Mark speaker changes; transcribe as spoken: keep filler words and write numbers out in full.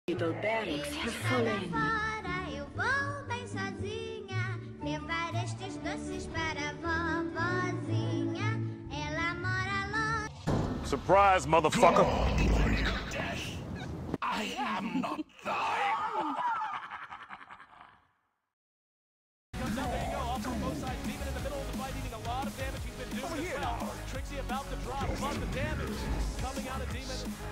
Speaker 1: Valuable barracks have fallen.
Speaker 2: Fora, eu vou bem sozinha levar estes doces para a vovozinha. Ela mora longe.
Speaker 3: Surprise, motherfucker!
Speaker 4: Death. I am not thine.
Speaker 5: Comes out, there you go, off from both sides. Demon in the middle of the fight, eating a lot of damage. He's been doing as well. Trixie about to drop, but the damage coming out of Demon.